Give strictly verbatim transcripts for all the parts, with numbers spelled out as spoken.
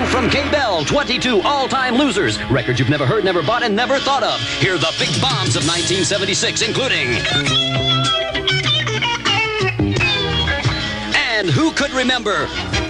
from Cagle, twenty-two all-time losers. Records you've never heard, never bought, and never thought of. Here are the big bombs of nineteen seventy-six, including... And who could remember?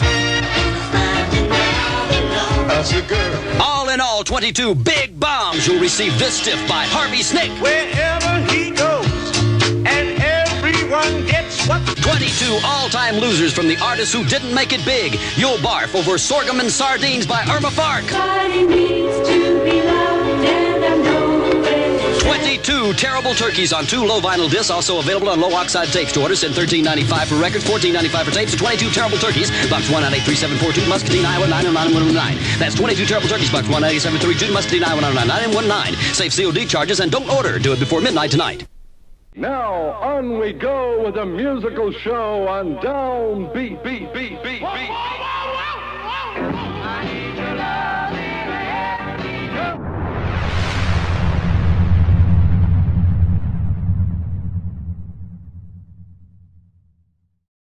That's a girl. All in all, twenty-two big bombs. You'll receive this stiff by Harvey Snake. Wherever he goes, and everyone gets what? twenty-two all-time losers from the artists who didn't make it big. You'll barf over Sorghum and Sardines by Irma Fark. Somebody needs to be loved, and I know it. twenty-two terrible turkeys on two low vinyl discs, also available on low oxide tapes. To order, send thirteen ninety-five for records, fourteen ninety-five for tapes. twenty-two terrible turkeys, box one nine eight three seven four two, Muscatine, Iowa nine oh nine one oh nine. That's twenty-two terrible turkeys, box one nine eight seven three two, Muscatine, Iowa nine oh nine nine one nine. Save C O D charges and don't order. Do it before midnight tonight. Now, on we go with a musical show on Down Beat, Beat, Beat, Beat, Beat.